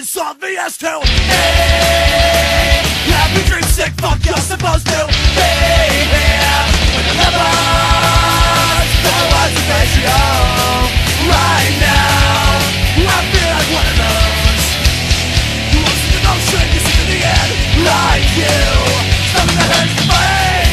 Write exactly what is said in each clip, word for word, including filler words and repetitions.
it's obvious to. Hey, happy dream sick, fuck you're supposed to be here with the lepers. There was a vitriol. Right now, I feel like one of those who wants to know strangers into the end, like you. Something that hurts the brain.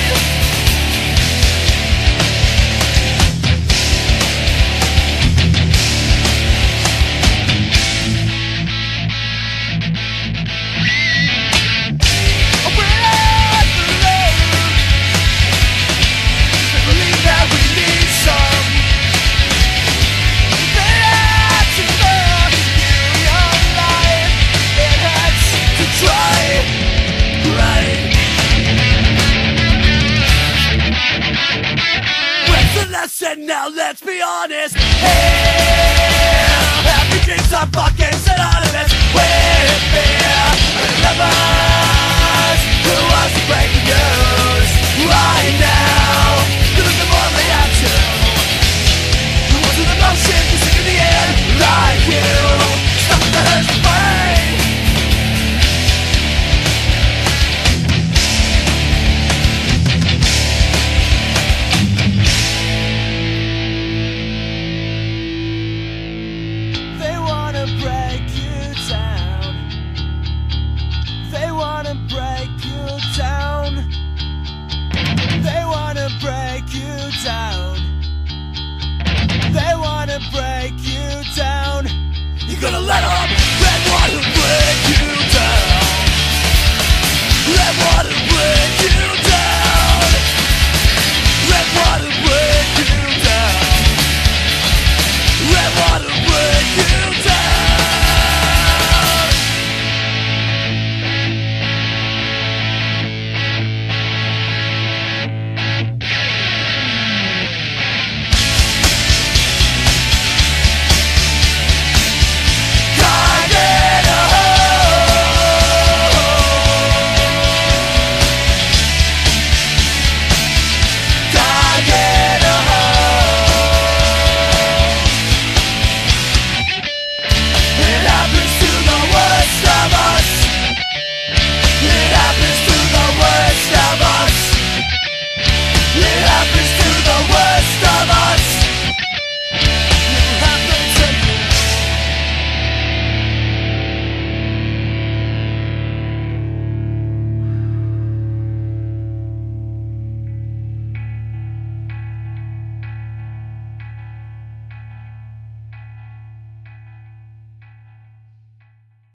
Now let's be honest. Hey, happy dreams are fucking synonymous with fear. Lepers who was